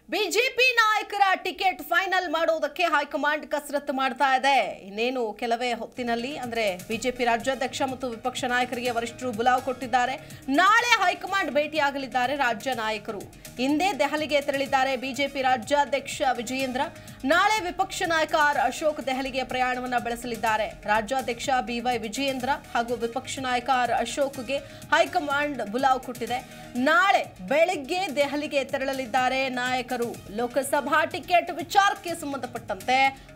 BJP ನಾಯಕರ ticket final ಮಾಡೋದಕ್ಕೆ high command ಕಸರತ್ತು ಮಾಡ್ತಾ ಇದೆ. ಇನ್ನೇನು ಕೆಲವೇ ಹೊತ್ತಿನಲ್ಲಿ ಅಂದ್ರೆ ಬಿಜೆಪಿ ರಾಜ್ಯಾಧ್ಯಕ್ಷ ಮತ್ತು ವಿಪಕ್ಷ ನಾಯಕರಿಗೆ ವರಿಷ್ಠರು ಬುಲಾವ್ ಕೊಟ್ಟಿದ್ದಾರೆ. ನಾಳೆ ಹೈಕಮಾಂಡ್ ಭೇಟಿಯಾಗಲಿದ್ದಾರೆ ರಾಜ್ಯ ನಾಯಕರು. ಇಂದೇ ದೆಹಲಿಗೆ ತೆರಳಿದ್ದಾರೆ ಬಿಜೆಪಿ ರಾಜ್ಯಾಧ್ಯಕ್ಷ ವಿಜಯೇಂದ್ರ. ನಾಳೆ ವಿಪಕ್ಷ ನಾಯಕ ಆರ್ ಅಶೋಕ್ ದೆಹಲಿಗೆ ಪ್ರಯಾಣವನ್ನ ಬೆಳೆಸಲಿದ್ದಾರೆ. ರಾಜ್ಯಾಧ್ಯಕ್ಷ ಬಿವೈ ವಿಜಯೇಂದ್ರ ಹಾಗೂ ವಿಪಕ್ಷ ನಾಯಕ ಆರ್ ಅಶೋಕ್ಗೆ ಹೈಕಮಾಂಡ್ ಬುಲಾವ್ ಕೊಟ್ಟಿದೆ. ನಾಳೆ ಬೆಳಗ್ಗೆ ದೆಹಲಿಗೆ ತೆರಳಲಿದ್ದಾರೆ ನಾಯಕರು. ಲೋಕಸಭಾ ಟಿಕೆಟ್ ವಿಚಾರಕ್ಕೆ ಸಂಬಂಧಪಟ್ಟಂತೆ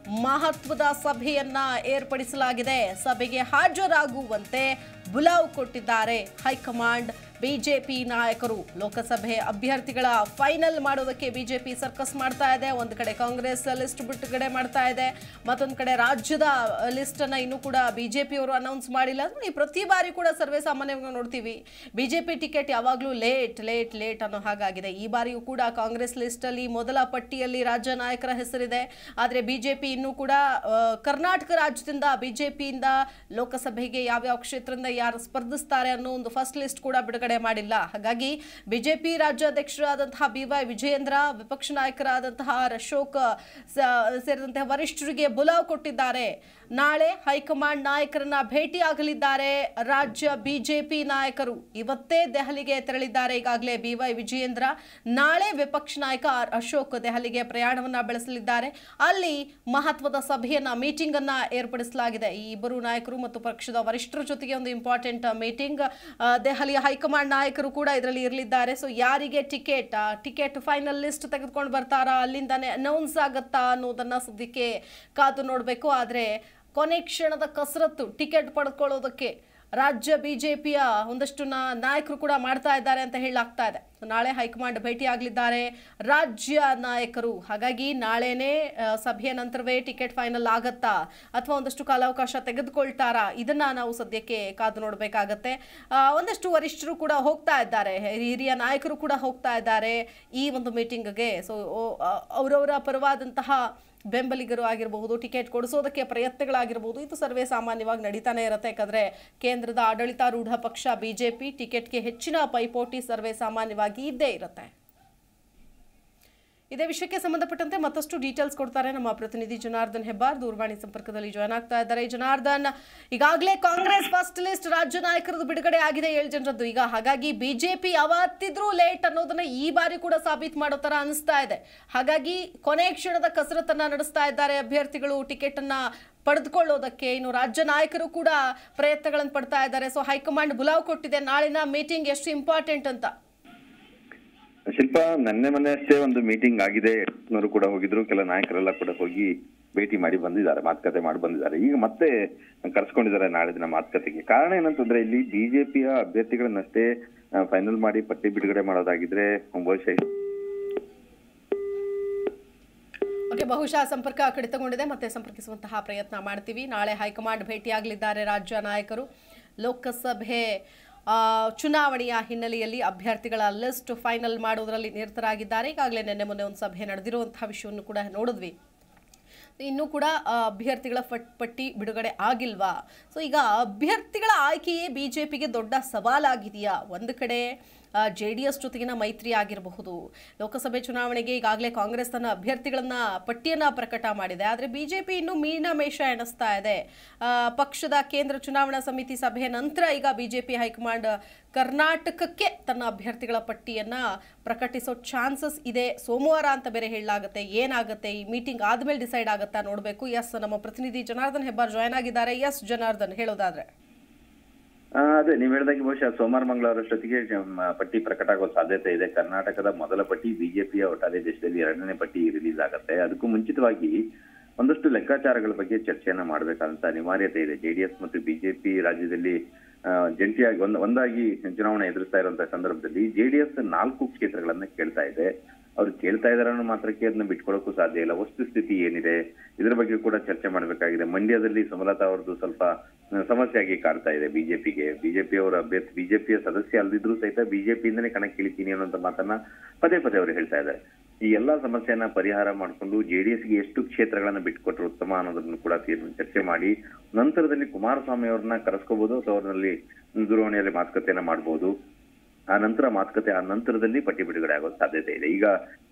ಮಹತ್ವದ ಸಭೆಯನ್ನ ಏರ್ಪಡಿಸಲಾಗಿದೆ. ಸಭೆಗೆ ಹಾಜರಾಗುವಂತೆ ಬುಲಾವ್ ಕೊಟ್ಟಿದ್ದಾರೆ ಹೈಕಮಾಂಡ್. ಬಿಜೆಪಿ ನಾಯಕರು ಲೋಕಸಭೆ ಅಭ್ಯರ್ಥಿಗಳ ಫೈನಲ್ ಮಾಡೋದಕ್ಕೆ ಬಿಜೆಪಿ ಸರ್ಕಸ್ ಮಾಡ್ತಾ ಇದೆ. ಒಂದು ಕಡೆ ಕಾಂಗ್ರೆಸ್ ಲಿಸ್ಟ್ ಬಿಡುಗಡೆ ಮಾಡ್ತಾ ಇದೆ, ಮತ್ತೊಂದು ಕಡೆ ರಾಜ್ಯದ ಲಿಸ್ಟ್ ಅನ್ನ ಇನ್ನೂ ಕೂಡ ಬಿಜೆಪಿ ಅವರು ಅನೌನ್ಸ್ ಮಾಡಿಲ್ಲ. ಪ್ರತಿ ಬಾರಿ ಕೂಡ ಸರ್ವೇ ಸಾಮಾನ್ಯವಾಗಿ ನೋಡ್ತೀವಿ ಬಿಜೆಪಿ ಟಿಕೆಟ್ ಯಾವಾಗಲೂ ಲೇಟ್ ಅನ್ನೋ ಹಾಗಾಗಿದೆ. ಈ ಬಾರಿಯೂ ಕೂಡ ಕಾಂಗ್ರೆಸ್ ಲಿಸ್ಟ್ ಅಲ್ಲಿ ಮೊದಲ ಪಟ್ಟಿಯಲ್ಲಿ ರಾಜ್ಯ ನಾಯಕರ ಹೆಸರಿದೆ. ಆದರೆ ಬಿಜೆಪಿ ಇನ್ನೂ ಕೂಡ ಕರ್ನಾಟಕ ರಾಜ್ಯದಿಂದ ಬಿಜೆಪಿಯಿಂದ ಲೋಕಸಭೆಗೆ ಯಾವ್ಯಾವ ಕ್ಷೇತ್ರದಿಂದ ಯಾರು ಸ್ಪರ್ಧಿಸ್ತಾರೆ ಅನ್ನೋ ಒಂದು ಫಸ್ಟ್ ಲಿಸ್ಟ್ ಕೂಡ ಬಿಡುಗಡೆ ಮಾಡಿಲ್ಲ. ಹಾಗಾಗಿ ಬಿಜೆಪಿ ರಾಜ್ಯಾಧ್ಯಕ್ಷರಾದಂತಹ ಬಿವೈ ವಿಜಯೇಂದ್ರ, ವಿಪಕ್ಷ ನಾಯಕರಾದಂತಹ ಆರ್ ಅಶೋಕ್ ಸೇರಿದಂತೆ ವರಿಷ್ಠರಿಗೆ ಬುಲಾವ್ ಕೊಟ್ಟಿದ್ದಾರೆ. ನಾಳೆ ಹೈಕಮಾಂಡ್ ನಾಯಕರನ್ನ ಭೇಟಿಯಾಗಲಿದ್ದಾರೆ ರಾಜ್ಯ ಬಿಜೆಪಿ ನಾಯಕರು. ಇವತ್ತೇ ದೆಹಲಿಗೆ ತೆರಳಿದ್ದಾರೆ ಈಗಾಗಲೇ ಬಿವೈ ವಿಜಯೇಂದ್ರ. ನಾಳೆ ವಿಪಕ್ಷ ನಾಯಕ ಆರ್ ಅಶೋಕ್ ದೆಹಲಿಗೆ ಪ್ರಯಾಣವನ್ನ ಬೆಳೆಸಲಿದ್ದಾರೆ. ಅಲ್ಲಿ ಮಹತ್ವದ ಸಭೆಯನ್ನ ಮೀಟಿಂಗ್ ಅನ್ನ ಏರ್ಪಡಿಸಲಾಗಿದೆ. ಈ ಇಬ್ಬರು ನಾಯಕರು ಮತ್ತು ಪಕ್ಷದ ವರಿಷ್ಠರ ಜೊತೆಗೆ ಒಂದು ಇಂಪಾರ್ಟೆಂಟ್ ಮೀಟಿಂಗ್. ದೆಹಲಿಯ ಹೈಕಮಾಂಡ್ ನಾಯಕರು ಕೂಡ ಇದರಲ್ಲಿ ಇರಲಿದ್ದಾರೆ. ಸೊ ಯಾರಿಗೆ ಟಿಕೆಟ್ ಫೈನಲ್ ಲಿಸ್ಟ್ ತೆಗೆದುಕೊಂಡು ಬರ್ತಾರಾ, ಅಲ್ಲಿಂದಾನೆ ಅನೌನ್ಸ್ ಆಗತ್ತಾ ಅನ್ನೋದನ್ನ ಸದ್ಯಕ್ಕೆ ಕಾದು ನೋಡಬೇಕು. ಆದರೆ ಕೊನೆ ಕ್ಷಣದ ಕಸರತ್ತು ಟಿಕೆಟ್ ಪಡ್ಕೊಳ್ಳೋದಕ್ಕೆ ರಾಜ್ಯ ಬಿಜೆಪಿಯ ಒಂದಷ್ಟು ನಾಯಕರು ಕೂಡ ಮಾಡ್ತಾ ಇದ್ದಾರೆ ಅಂತ ಹೇಳಲಾಗ್ತಾ ಇದೆ. ನಾಳೆ ಹೈಕಮಾಂಡ್ ಭೇಟಿಯಾಗಲಿದ್ದಾರೆ ರಾಜ್ಯ ನಾಯಕರು. ಹಾಗಾಗಿ ನಾಳೆನೇ ಸಭೆಯ ನಂತರವೇ ಟಿಕೆಟ್ ಫೈನಲ್ ಆಗತ್ತಾ ಅಥವಾ ಒಂದಷ್ಟು ಕಾಲಾವಕಾಶ ತೆಗೆದುಕೊಳ್ತಾರಾ, ಇದನ್ನ ನಾವು ಸದ್ಯಕ್ಕೆ ಕಾದು ನೋಡಬೇಕಾಗತ್ತೆ. ಒಂದಷ್ಟು ವರಿಷ್ಠರು ಕೂಡ ಹೋಗ್ತಾ ಇದ್ದಾರೆ, ಹಿರಿಯ ನಾಯಕರು ಕೂಡ ಹೋಗ್ತಾ ಇದ್ದಾರೆ ಈ ಒಂದು ಮೀಟಿಂಗ್ಗೆ. ಸೊ ಅವರವರ ಪರವಾದಂತಹ ಬೆಂಬಲಿಗರು ಆಗಿರಬಹುದು, ಟಿಕೆಟ್ ಕೊಡಿಸೋದಕ್ಕೆ ಪ್ರಯತ್ನಗಳಾಗಿರಬಹುದು, ಇದು ಸರ್ವೇ ಸಾಮಾನ್ಯವಾಗಿ ನಡೀತಾನೆ ಇರುತ್ತೆ. ಯಾಕಂದರೆ ಕೇಂದ್ರದ ಆಡಳಿತಾರೂಢ ಪಕ್ಷ ಬಿಜೆಪಿ ಟಿಕೆಟ್ಗೆ ಹೆಚ್ಚಿನ ಪೈಪೋಟಿ ಸರ್ವೇ ಸಾಮಾನ್ಯವಾಗಿ ಇದ್ದೇ ಇರುತ್ತೆ. ಇದೇ ವಿಷಯಕ್ಕೆ ಸಂಬಂಧಪಟ್ಟಂತೆ ಮತ್ತಷ್ಟು ಡೀಟೇಲ್ಸ್ ಕೊಡ್ತಾರೆ ನಮ್ಮ ಪ್ರತಿನಿಧಿ ಜನಾರ್ದನ್ ಹೆಬ್ಬಾರ್. ದೂರವಾಣಿ ಸಂಪರ್ಕದಲ್ಲಿ ಜಾಯ್ನ್ ಆಗ್ತಾ ಇದ್ದಾರೆ. ಜನಾರ್ದನ್, ಈಗಾಗಲೇ ಕಾಂಗ್ರೆಸ್ ಫಸ್ಟ್ ಲಿಸ್ಟ್ ರಾಜ್ಯ ನಾಯಕರದ್ದು ಬಿಡುಗಡೆ ಆಗಿದೆ 7 ಜನರದ್ದು. ಈಗ ಹಾಗಾಗಿ ಬಿಜೆಪಿ ಯಾವತ್ತಿದ್ರೂ ಲೇಟ್ ಅನ್ನೋದನ್ನ ಈ ಬಾರಿ ಕೂಡ ಸಾಬೀತು ಮಾಡೋ ತರ ಅನಿಸ್ತಾ ಇದೆ. ಹಾಗಾಗಿ ಕೊನೆ ಕ್ಷಣದ ಕಸರತ್ತನ್ನ ನಡೆಸ್ತಾ ಇದ್ದಾರೆ ಅಭ್ಯರ್ಥಿಗಳು ಟಿಕೆಟ್ ಅನ್ನ ಪಡೆದುಕೊಳ್ಳೋದಕ್ಕೆ. ಇನ್ನು ರಾಜ್ಯ ನಾಯಕರು ಕೂಡ ಪ್ರಯತ್ನಗಳನ್ನು ಪಡ್ತಾ ಇದ್ದಾರೆ. ಸೊ ಹೈಕಮಾಂಡ್ ಬುಲಾವ್ ಕೊಟ್ಟಿದೆ. ನಾಳಿನ ಮೀಟಿಂಗ್ ಎಷ್ಟು ಇಂಪಾರ್ಟೆಂಟ್ ಅಂತ? ಶಿಲ್ಪ, ಮೊನ್ನೆ ಅಷ್ಟೇ ಒಂದು ಮೀಟಿಂಗ್ ಆಗಿದೆ. ಯಡಿಯೂರಪ್ಪನವರು ಕೂಡ ಹೋಗಿದ್ರು, ಕೆಲ ನಾಯಕರೆಲ್ಲ ಕೂಡ ಹೋಗಿ ಭೇಟಿ ಮಾಡಿ ಬಂದಿದ್ದಾರೆ, ಮಾತುಕತೆ ಮಾಡಿ ಬಂದಿದ್ದಾರೆ. ಈಗ ಮತ್ತೆ ಕರ್ಸ್ಕೊಂಡಿದ್ದಾರೆ ನಾಳೆ ದಿನ ಮಾತುಕತೆಗೆ. ಕಾರಣ ಏನಂತಂದ್ರೆ ಇಲ್ಲಿ ಬಿಜೆಪಿಯ ಅಭ್ಯರ್ಥಿಗಳನ್ನಷ್ಟೇ ಫೈನಲ್ ಮಾಡಿ ಪಟ್ಟಿ ಬಿಡುಗಡೆ ಮಾಡೋದಾಗಿದ್ರೆ ಬಹುಶಃ ಸಂಪರ್ಕ ಕಡಿತಗೊಂಡಿದೆ. ಮತ್ತೆ ಸಂಪರ್ಕಿಸುವಂತಹ ಪ್ರಯತ್ನ ಮಾಡ್ತೀವಿ. ನಾಳೆ ಹೈಕಮಾಂಡ್ ಭೇಟಿಯಾಗಲಿದ್ದಾರೆ ರಾಜ್ಯ ನಾಯಕರು. ಲೋಕಸಭೆ ಚುನಾವಣೆಯ ಹಿನ್ನೆಲೆಯಲ್ಲಿ ಅಭ್ಯರ್ಥಿಗಳ ಲಿಸ್ಟ್ ಫೈನಲ್ ಮಾಡೋದರಲ್ಲಿ ನಿರತರಾಗಿದ್ದಾರೆ. ಈಗಾಗಲೇ ನಿನ್ನೆ ಮೊನ್ನೆ ಒಂದು ಸಭೆ ನಡೆದಿರುವಂತಹ ವಿಷಯವನ್ನು ಕೂಡ ನೋಡಿದ್ವಿ. ಇನ್ನೂ ಕೂಡ ಅಭ್ಯರ್ಥಿಗಳ ಪಟ್ಟಿ ಬಿಡುಗಡೆ ಆಗಿಲ್ವಾ? ಸೊ ಈಗ ಅಭ್ಯರ್ಥಿಗಳ ಆಯ್ಕೆಯೇ ಬಿಜೆಪಿಗೆ ದೊಡ್ಡ ಸವಾಲಾಗಿದೆಯಾ? ಒಂದು ಕಡೆ JDS ಜೊತೆಗಿನ ಮೈತ್ರಿ ಆಗಿರಬಹುದು. ಲೋಕಸಭೆ ಚುನಾವಣೆಗೆ ಈಗಾಗಲೇ ಕಾಂಗ್ರೆಸ್ ತನ್ನ ಅಭ್ಯರ್ಥಿಗಳನ್ನ ಪಟ್ಟಿಯನ್ನ ಪ್ರಕಟ ಮಾಡಿದೆ. ಆದರೆ ಬಿಜೆಪಿ ಇನ್ನೂ ಮೀನಮೇಷ ಎಣಿಸ್ತಾ ಇದೆ. ಪಕ್ಷದ ಕೇಂದ್ರ ಚುನಾವಣಾ ಸಮಿತಿ ಸಭೆಯ ನಂತರ ಈಗ ಬಿಜೆಪಿ ಹೈಕಮಾಂಡ್ ಕರ್ನಾಟಕಕ್ಕೆ ತನ್ನ ಅಭ್ಯರ್ಥಿಗಳ ಪಟ್ಟಿಯನ್ನ ಪ್ರಕಟಿಸೋ ಚಾನ್ಸಸ್ ಇದೆ. ಸೋಮವಾರ ಅಂತ ಬೇರೆ ಹೇಳಲಾಗುತ್ತೆ. ಏನಾಗುತ್ತೆ ಈ ಮೀಟಿಂಗ್ ಆದ್ಮೇಲೆ ಡಿಸೈಡ್ ಆಗುತ್ತಾ ನೋಡಬೇಕು. ಎಸ್, ನಮ್ಮ ಪ್ರತಿನಿಧಿ ಜನಾರ್ದನ್ ಹೆಬ್ಬಾರ್ ಜಾಯ್ನ್ ಆಗಿದ್ದಾರೆ. ಎಸ್ ಜನಾರ್ದನ್, ಹೇಳೋದಾದ್ರೆ ಅದೇ ನೀವು ಹೇಳಿದಾಗೆ ಬಹುಶಃ ಸೋಮವಾರ ಮಂಗಳವಾರಷ್ಟೊತ್ತಿಗೆ ಪಟ್ಟಿ ಪ್ರಕಟ ಆಗೋ ಸಾಧ್ಯತೆ ಇದೆ. ಕರ್ನಾಟಕದ ಮೊದಲ ಪಟ್ಟಿ ಬಿಜೆಪಿಯ ಒಟ್ಟಾರೆ ದೇಶದಲ್ಲಿ 2ನೇ ಪಟ್ಟಿ ರಿಲೀಸ್ ಆಗುತ್ತೆ. ಅದಕ್ಕೂ ಮುಂಚಿತವಾಗಿ ಒಂದಷ್ಟು ಲೆಕ್ಕಾಚಾರಗಳ ಬಗ್ಗೆ ಚರ್ಚೆಯನ್ನ ಮಾಡಬೇಕಾದಂತ ಅನಿವಾರ್ಯತೆ ಇದೆ. JDS ಮತ್ತು ಬಿಜೆಪಿ ರಾಜ್ಯದಲ್ಲಿ ಜಂಟಿಯಾಗಿ ಒಂದಾಗಿ ಚುನಾವಣೆ ಎದುರಿಸ್ತಾ ಇರುವಂತಹ ಸಂದರ್ಭದಲ್ಲಿ JDS 4 ಕ್ಷೇತ್ರಗಳನ್ನ ಕೇಳ್ತಾ ಇದೆ. ಅವ್ರು ಕೇಳ್ತಾ ಇದಾರೆ ಅನ್ನೋ ಮಾತ್ರಕ್ಕೆ ಅದನ್ನ ಬಿಟ್ಕೊಳಕ್ಕೂ ಸಾಧ್ಯ ಇಲ್ಲ. ವಸ್ತುಸ್ಥಿತಿ ಏನಿದೆ ಇದ್ರ ಬಗ್ಗೆ ಕೂಡ ಚರ್ಚೆ ಮಾಡಬೇಕಾಗಿದೆ. ಮಂಡ್ಯದಲ್ಲಿ ಸುಮಲತಾ ಅವ್ರದ್ದು ಸ್ವಲ್ಪ ಸಮಸ್ಯೆಯಾಗಿ ಕಾಡ್ತಾ ಇದೆ ಬಿಜೆಪಿ ಅವರ ಅಭ್ಯರ್ಥಿ ಬಿಜೆಪಿಯ ಸದಸ್ಯ ಅಲ್ಲದಿದ್ರು ಸಹಿತ ಬಿಜೆಪಿಯಿಂದನೇ ಕಣಕ್ಕಿಳಿತೀನಿ ಅನ್ನೋಂಥ ಮಾತನ್ನ ಪದೇ ಅವರು ಹೇಳ್ತಾ ಇದ್ದಾರೆ. ಈ ಎಲ್ಲಾ ಸಮಸ್ಯೆಯನ್ನ ಪರಿಹಾರ ಮಾಡಿಕೊಂಡು JDSಗೆ ಎಷ್ಟು ಕ್ಷೇತ್ರಗಳನ್ನ ಬಿಟ್ಕೊಟ್ರು ಉತ್ತಮ ಅನ್ನೋದನ್ನು ಕೂಡ ಚರ್ಚೆ ಮಾಡಿ ನಂತರದಲ್ಲಿ ಕುಮಾರಸ್ವಾಮಿ ಅವ್ರನ್ನ ಕರೆಸ್ಕೋಬಹುದು ಅಥವಾ ಅವ್ರಲ್ಲಿ ದೂರವಾಣಿಯಲ್ಲಿ ಮಾತುಕತೆಯನ್ನ ಮಾಡಬಹುದು. ಆ ನಂತರದಲ್ಲಿ ಪಟ್ಟಿ ಬಿಡುಗಡೆ ಆಗೋ ಸಾಧ್ಯತೆ ಇದೆ. ಈಗ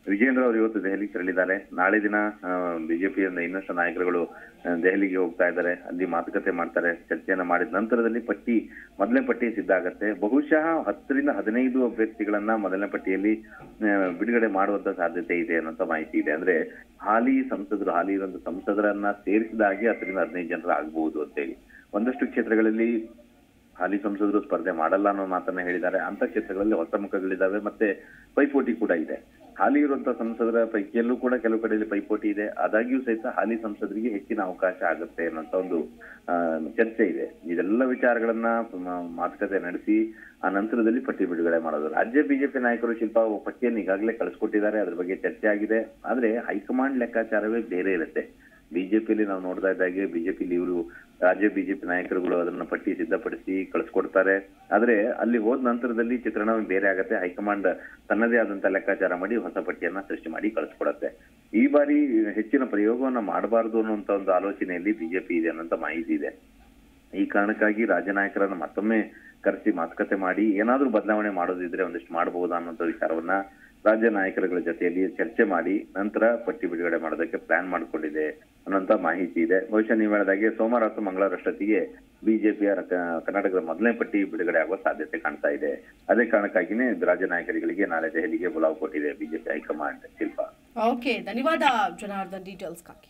ವಿಜೇಂದ್ರ ಅವರು ಇವತ್ತು ದೆಹಲಿಗೆ ತೆರಳಿದ್ದಾರೆ. ನಾಳೆ ದಿನ ಬಿಜೆಪಿಯ ಇನ್ನಷ್ಟು ನಾಯಕರುಗಳು ದೆಹಲಿಗೆ ಹೋಗ್ತಾ ಇದ್ದಾರೆ. ಅಲ್ಲಿ ಮಾತುಕತೆ ಮಾಡ್ತಾರೆ. ಚರ್ಚೆಯನ್ನ ಮಾಡಿದ ನಂತರದಲ್ಲಿ ಮೊದಲನೇ ಪಟ್ಟಿ ಸಿದ್ಧ ಆಗತ್ತೆ. ಬಹುಶಃ 10 ರಿಂದ 15 ಅಭ್ಯರ್ಥಿಗಳನ್ನ ಮೊದಲನೇ ಪಟ್ಟಿಯಲ್ಲಿ ಬಿಡುಗಡೆ ಮಾಡುವಂತ ಸಾಧ್ಯತೆ ಇದೆ ಅನ್ನೋಂತ ಮಾಹಿತಿ ಇದೆ. ಅಂದ್ರೆ ಹಾಲಿ ಇರುವಂತ ಸಂಸದರನ್ನ ಸೇರಿಸಿದಾಗೆ 10 ರಿಂದ 15 ಜನರು ಆಗ್ಬಹುದು ಅಂತೇಳಿ. ಒಂದಷ್ಟು ಕ್ಷೇತ್ರಗಳಲ್ಲಿ ಹಾಲಿ ಸಂಸದರು ಸ್ಪರ್ಧೆ ಮಾಡಲ್ಲ ಅನ್ನೋ ಮಾತನ್ನ ಹೇಳಿದ್ದಾರೆ. ಅಂತ ಕ್ಷೇತ್ರಗಳಲ್ಲಿ ಹೊಸ ಮುಖಗಳಿದ್ದಾವೆ, ಮತ್ತೆ ಪೈಪೋಟಿ ಕೂಡ ಇದೆ. ಹಾಲಿ ಇರುವಂತಹ ಸಂಸದರ ಪೈಕಿಯಲ್ಲೂ ಕೂಡ ಕೆಲವು ಕಡೆಯಲ್ಲಿ ಪೈಪೋಟಿ ಇದೆ. ಆದಾಗ್ಯೂ ಸಹಿತ ಹಾಲಿ ಸಂಸದರಿಗೆ ಹೆಚ್ಚಿನ ಅವಕಾಶ ಆಗುತ್ತೆ ಅನ್ನೋಂತ ಒಂದು ಚರ್ಚೆ ಇದೆ. ಇದೆಲ್ಲ ವಿಚಾರಗಳನ್ನ ಮಾತುಕತೆ ನಡೆಸಿ ಆ ನಂತರದಲ್ಲಿ ಪಟ್ಟಿ ಬಿಡುಗಡೆ ಮಾಡೋದು. ರಾಜ್ಯ ಬಿಜೆಪಿ ನಾಯಕರು ಶಿಲ್ಪಾ ಪಟ್ಟಿಯನ್ನು ಈಗಾಗಲೇ ಕಳಿಸ್ಕೊಟ್ಟಿದ್ದಾರೆ. ಅದ್ರ ಬಗ್ಗೆ ಚರ್ಚೆ ಆಗಿದೆ. ಆದ್ರೆ ಹೈಕಮಾಂಡ್ ಲೆಕ್ಕಾಚಾರವೇ ಬೇರೆ ಇರುತ್ತೆ. ಬಿಜೆಪಿಯಲ್ಲಿ ನಾವು ನೋಡ್ತಾ ಇದ್ದಾಗೆ ಬಿಜೆಪಿಲಿ ಇವರು ರಾಜ್ಯ ಬಿಜೆಪಿ ನಾಯಕರುಗಳು ಅದನ್ನ ಪಟ್ಟಿ ಸಿದ್ಧಪಡಿಸಿ ಕಳಿಸ್ಕೊಡ್ತಾರೆ. ಆದ್ರೆ ಅಲ್ಲಿ ಹೋದ ನಂತರದಲ್ಲಿ ಚಿತ್ರಣ ಬೇರೆ ಆಗತ್ತೆ. ಹೈಕಮಾಂಡ್ ತನ್ನದೇ ಆದಂತ ಲೆಕ್ಕಾಚಾರ ಮಾಡಿ ಹೊಸ ಪಟ್ಟಿಯನ್ನ ಸೃಷ್ಟಿ ಮಾಡಿ ಕಳಿಸ್ಕೊಡತ್ತೆ. ಈ ಬಾರಿ ಹೆಚ್ಚಿನ ಪ್ರಯೋಗವನ್ನ ಮಾಡಬಾರದು ಅನ್ನುವಂತ ಒಂದು ಆಲೋಚನೆಯಲ್ಲಿ ಬಿಜೆಪಿ ಇದೆ ಅನ್ನೋಂತ ಮಾಹಿತಿ ಇದೆ. ಈ ಕಾರಣಕ್ಕಾಗಿ ರಾಜ್ಯ ನಾಯಕರನ್ನ ಮತ್ತೊಮ್ಮೆ ಕರೆಸಿ ಮಾತುಕತೆ ಮಾಡಿ ಏನಾದ್ರೂ ಬದಲಾವಣೆ ಮಾಡೋದಿದ್ರೆ ಒಂದಿಷ್ಟು ಮಾಡಬಹುದಾ ಅನ್ನೋಂಥ ವಿಚಾರವನ್ನ ರಾಜ್ಯ ನಾಯಕರುಗಳ ಜೊತೆಯಲ್ಲಿ ಚರ್ಚೆ ಮಾಡಿ ನಂತರ ಪಟ್ಟಿ ಬಿಡುಗಡೆ ಮಾಡೋದಕ್ಕೆ ಪ್ಲಾನ್ ಮಾಡಿಕೊಂಡಿದೆ ಅನ್ನೋಂತ ಮಾಹಿತಿ ಇದೆ. ಬಹುಶಃ ನೀವು ಹೇಳಿದಾಗೆ ಸೋಮವಾರ ಅಥವಾ ಮಂಗಳವಾರಷ್ಟೊತ್ತಿಗೆ ಬಿಜೆಪಿಯ ಕರ್ನಾಟಕದ ಮೊದಲನೇ ಪಟ್ಟಿ ಬಿಡುಗಡೆ ಆಗುವ ಸಾಧ್ಯತೆ ಕಾಣ್ತಾ ಇದೆ. ಅದೇ ಕಾರಣಕ್ಕಾಗಿನೇ ರಾಜ್ಯ ನಾಯಕರುಗಳಿಗೆ ನಾಳೆ ದೆಹಲಿಗೆ ಬುಲಾವ್ ಕೊಟ್ಟಿದೆ ಬಿಜೆಪಿ ಹೈಕಮಾಂಡ್. ಶಿಲ್ಪಾ, ಓಕೆ, ಧನ್ಯವಾದ ಜನಾರ್ದನ್ ಡೀಟೇಲ್ಸ್ ಗಾಗಿ.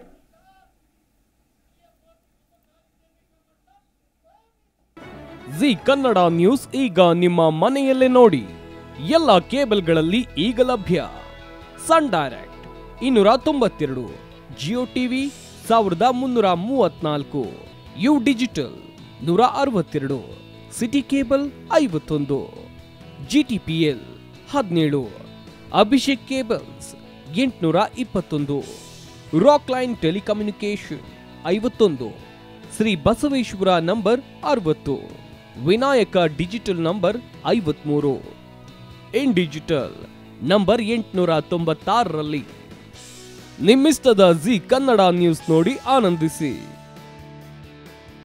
ಜಿ ಕನ್ನಡ ನ್ಯೂಸ್ ಈಗ ನಿಮ್ಮ ಮನೆಯಲ್ಲೇ ನೋಡಿ. ಎಲ್ಲ ಕೇಬಲ್ಗಳಲ್ಲಿ ಈಗ ಲಭ್ಯ. Sun Direct 292, Jio TV 1334, U digital 162, city cable 51, GTPL 17, Abhishek cables 821, Rockline telecommunication 51, Shri Basaveshwara number 60, Vinayaka digital number 53, in digital number 896ರಲ್ಲಿ. ನಿಮ್ಮಿಷ್ಟದ ಜಿ ಕನ್ನಡ ನ್ಯೂಸ್ ನೋಡಿ ಆನಂದಿಸಿ.